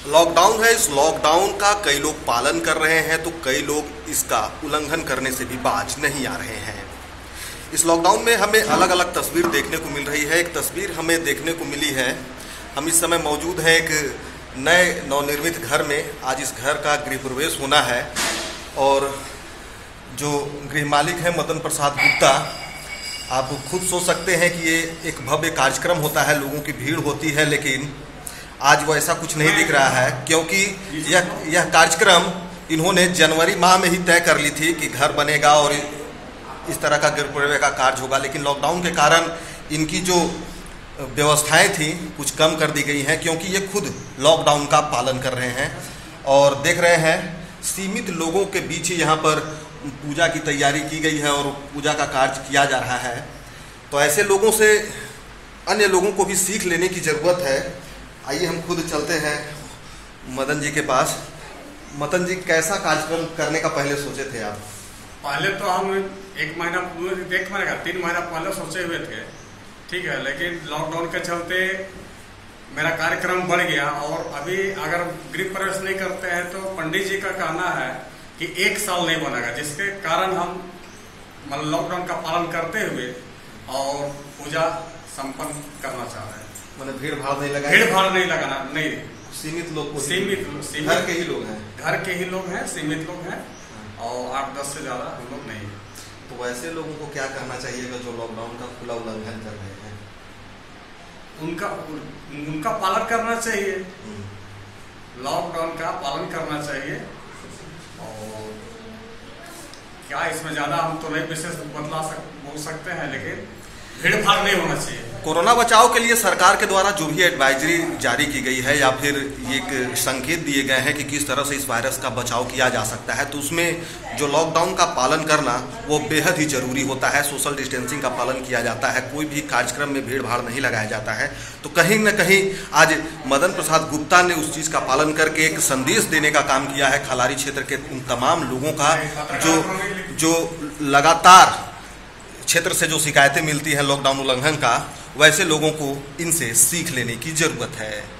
Lockdown है। इस lockdown का कई लोग पालन कर रहे हैं तो कई लोग इसका उल्लंघन करने से भी बाज नहीं आ रहे हैं। इस लॉकडाउन में हमें अलग अलग तस्वीर देखने को मिल रही है। एक तस्वीर हमें देखने को मिली है, हम इस समय मौजूद हैं एक नए नवनिर्मित घर में। आज इस घर का गृह प्रवेश होना है और जो गृह मालिक हैं मदन प्रसाद गुप्ता, आप खुद सोच सकते हैं कि ये एक भव्य कार्यक्रम होता है, लोगों की भीड़ होती है, लेकिन आज वो ऐसा कुछ नहीं दिख रहा है क्योंकि यह कार्यक्रम इन्होंने जनवरी माह में ही तय कर ली थी कि घर बनेगा और इस तरह का गृह प्रवेश का कार्य होगा। लेकिन लॉकडाउन के कारण इनकी जो व्यवस्थाएं थी कुछ कम कर दी गई हैं क्योंकि ये खुद लॉकडाउन का पालन कर रहे हैं। और देख रहे हैं सीमित लोगों के बीच ही यहाँ पर पूजा की तैयारी की गई है और पूजा का कार्य किया जा रहा है। तो ऐसे लोगों से अन्य लोगों को भी सीख लेने की ज़रूरत है। आइए हम खुद चलते हैं मदन जी के पास। मदन जी, कैसा कार्यक्रम करने का पहले सोचे थे आप? पहले तो हम एक महीना 3 महीना पहले सोचे हुए थे, ठीक है, लेकिन लॉकडाउन के चलते मेरा कार्यक्रम बढ़ गया और अभी अगर गृह प्रवेश नहीं करते हैं तो पंडित जी का कहना है कि 1 साल नहीं बनेगा, जिसके कारण हम लॉकडाउन का पालन करते हुए और पूजा संपन्न करना चाह रहे हैं। मतलब भीड़ भाड़ नहीं लगाना, नहीं, सीमित लोग को, सीमित घर के ही लोग हैं, सीमित लोग हैं और 8-10 से ज़्यादा हम लोग नहीं। तो वैसे लोगों को क्या करना चाहिए जो लॉकडाउन का खुला उल्लंघन कर रहे हैं? उनका पालन करना चाहिए, लॉकडाउन का पालन करना चाहिए। और क्या इसमें ज़्यादा हम तो नहीं विशेष बोल सकते हैं, लेकिन भीड़ भाड़ नहीं होना चाहिए। कोरोना बचाव के लिए सरकार के द्वारा जो भी एडवाइजरी जारी की गई है या फिर एक संकेत दिए गए हैं कि किस तरह से इस वायरस का बचाव किया जा सकता है, तो उसमें जो लॉकडाउन का पालन करना वो बेहद ही ज़रूरी होता है। सोशल डिस्टेंसिंग का पालन किया जाता है, कोई भी कार्यक्रम में भीड़ भाड़ नहीं लगाया जाता है। तो कहीं न कहीं आज मदन प्रसाद गुप्ता ने उस चीज़ का पालन करके एक संदेश देने का काम किया है खलारी क्षेत्र के उन तमाम लोगों का जो लगातार क्षेत्र से जो शिकायतें मिलती हैं लॉकडाउन उल्लंघन का, वैसे लोगों को इनसे सीख लेने की ज़रूरत है।